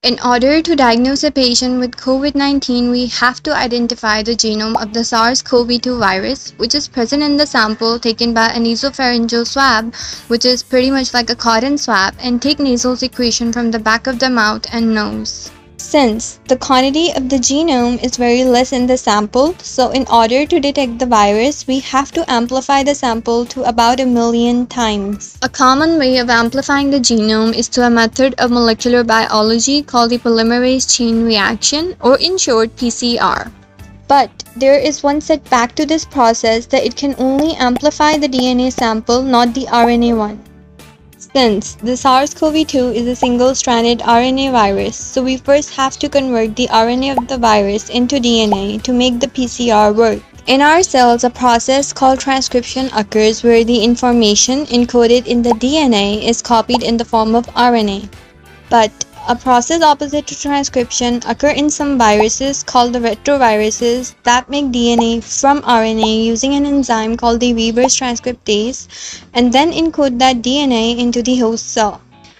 In order to diagnose a patient with COVID-19, we have to identify the genome of the SARS-CoV-2 virus, which is present in the sample taken by a nasopharyngeal swab, which is pretty much like a cotton swab, and take nasal secretion from the back of the mouth and nose. Since the quantity of the genome is very less in the sample, so in order to detect the virus, we have to amplify the sample to about 1 million times. A common way of amplifying the genome is through a method of molecular biology called the polymerase chain reaction, or in short PCR. But there is one setback to this process, that it can only amplify the DNA sample, not the RNA one. Since the SARS-CoV-2 is a single-stranded RNA virus, so we first have to convert the RNA of the virus into DNA to make the PCR work. In our cells, a process called transcription occurs where the information encoded in the DNA is copied in the form of RNA. But a process opposite to transcription occurs in some viruses called the retroviruses that make DNA from RNA using an enzyme called the reverse transcriptase and then encode that DNA into the host cell.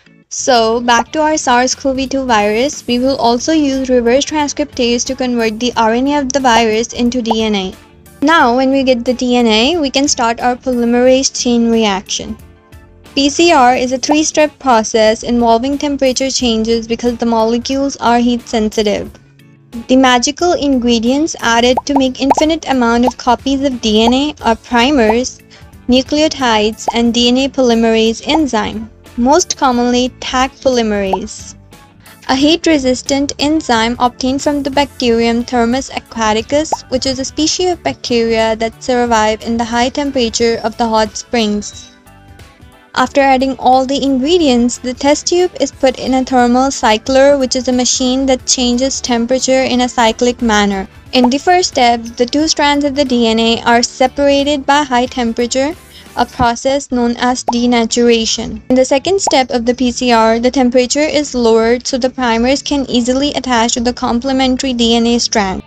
So back to our SARS-CoV-2 virus, we will also use reverse transcriptase to convert the RNA of the virus into DNA. Now when we get the DNA, we can start our polymerase chain reaction. PCR is a 3-step process involving temperature changes because the molecules are heat sensitive. The magical ingredients added to make infinite amount of copies of DNA are primers, nucleotides, and DNA polymerase enzyme, most commonly Taq polymerase. A heat-resistant enzyme obtained from the bacterium Thermus aquaticus, which is a species of bacteria that survive in the high temperature of the hot springs. After adding all the ingredients, the test tube is put in a thermal cycler, which is a machine that changes temperature in a cyclic manner. In the first step, the 2 strands of the DNA are separated by high temperature, a process known as denaturation. In the second step of the PCR, the temperature is lowered so the primers can easily attach to the complementary DNA strand.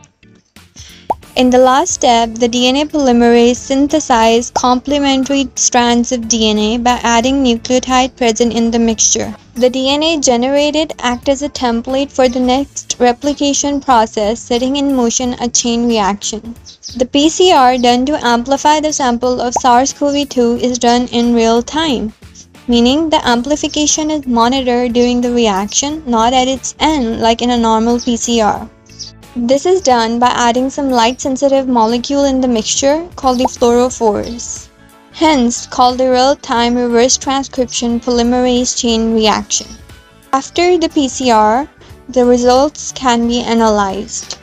In the last step, the DNA polymerase synthesizes complementary strands of DNA by adding nucleotide present in the mixture. The DNA generated acts as a template for the next replication process, setting in motion a chain reaction. The PCR done to amplify the sample of SARS-CoV-2 is done in real time, meaning the amplification is monitored during the reaction, not at its end like in a normal PCR. This is done by adding some light-sensitive molecule in the mixture called the fluorophores, hence called the real-time reverse transcription polymerase chain reaction. After the PCR, the results can be analyzed.